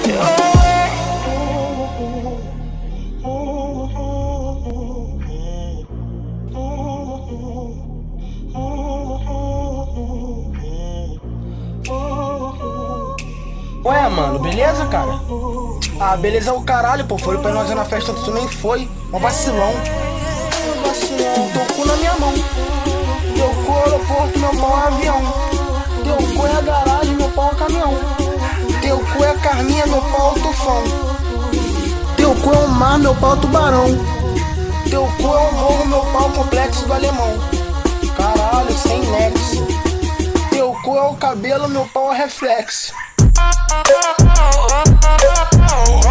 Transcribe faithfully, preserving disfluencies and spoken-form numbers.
Ué, mano, beleza, cara? Ah, beleza é o caralho, pô. Foi pra nós ir na festa, tu nem foi. Um vacilão. Um vacilão. Teu cu na minha mão. Teu cu é aeroporto, meu pau é avião. Teu cu é a garagem, meu pau é caminhão. Teu cu é a carninha, meu pau é tufão. Teu cu é o mar, meu pau é tubarão. Teu cu é o morro, meu pau é complexo do alemão. Caralho, sem nexo. Teu cu é o cabelo, meu pau é reflexo. Oh, oh, oh, oh, oh.